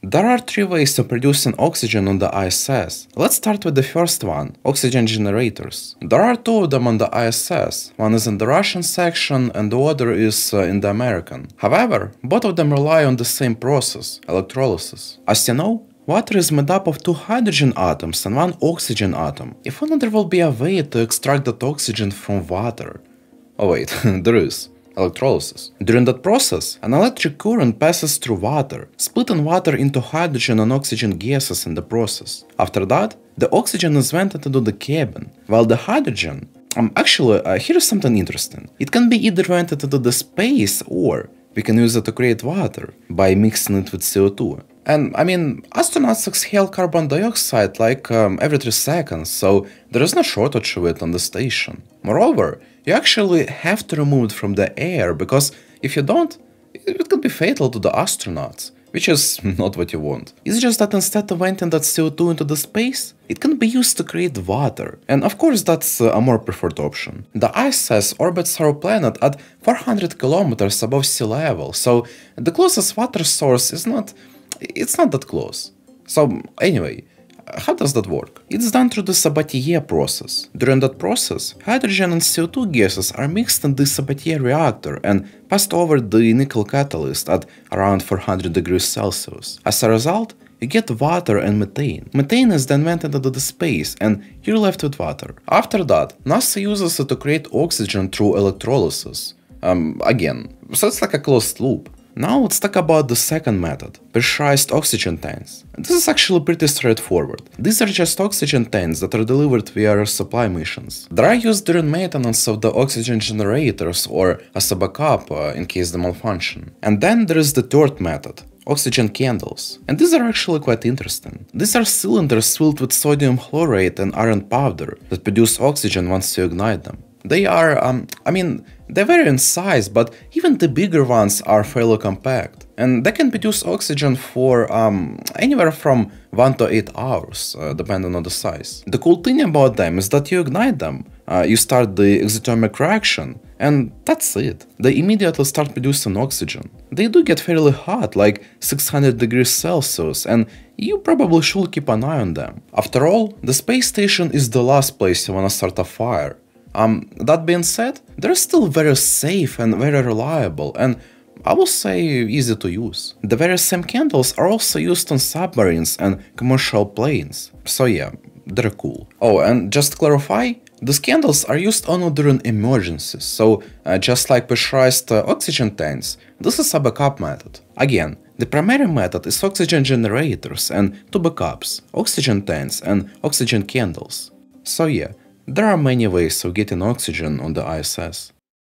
There are three ways of producing oxygen on the ISS. Let's start with the first one, oxygen generators. There are two of them on the ISS. One is in the Russian section and the other is in the American. However, both of them rely on the same process, electrolysis. As you know, water is made up of two hydrogen atoms and one oxygen atom. If only there will be a way to extract that oxygen from water. Oh wait, there is. Electrolysis. During that process, an electric current passes through water, splitting water into hydrogen and oxygen gases in the process. After that, the oxygen is vented into the cabin, while the hydrogen... here is something interesting. It can be either vented into the space or we can use it to create water by mixing it with CO2. And astronauts exhale carbon dioxide like every 3 seconds, so there is no shortage of it on the station. Moreover, you actually have to remove it from the air, because if you don't, it could be fatal to the astronauts, which is not what you want. It's just that instead of venting that CO2 into the space, it can be used to create water. And of course that's a more preferred option. The ISS orbits our planet at 400 kilometers above sea level, so the closest water source is not that close. So anyway, how does that work? It's done through the Sabatier process. During that process, hydrogen and CO2 gases are mixed in the Sabatier reactor and passed over the nickel catalyst at around 400 degrees Celsius. As a result, you get water and methane. Methane is then vented into the space and you're left with water. After that, NASA uses it to create oxygen through electrolysis. So it's like a closed loop. Now let's talk about the second method, pressurized oxygen tanks. This is actually pretty straightforward. These are just oxygen tanks that are delivered via air supply missions. They are used during maintenance of the oxygen generators or as a backup in case they malfunction. And then there is the third method, oxygen candles. And these are actually quite interesting. These are cylinders filled with sodium chlorate and iron powder that produce oxygen once you ignite them. They are, they vary in size, but even the bigger ones are fairly compact. And they can produce oxygen for anywhere from 1 to 8 hours, depending on the size. The cool thing about them is that you ignite them, you start the exothermic reaction, and that's it. They immediately start producing oxygen. They do get fairly hot, like 600 degrees Celsius, and you probably should keep an eye on them. After all, the space station is the last place you wanna start a fire. That being said, they're still very safe and very reliable, and I will say easy to use. The very same candles are also used on submarines and commercial planes, so yeah, they're cool. Oh, and just to clarify, these candles are used only during emergencies, so just like pressurized oxygen tanks, this is a backup method. Again, the primary method is oxygen generators and two backups, oxygen tanks and oxygen candles. So yeah, there are many ways of getting oxygen on the ISS.